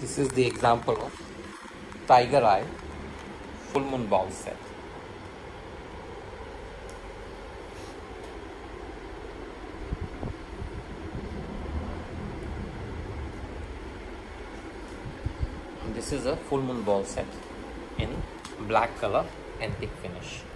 This is the example of Tiger Eye full moon ball set. This is a full moon ball set in black color antique finish.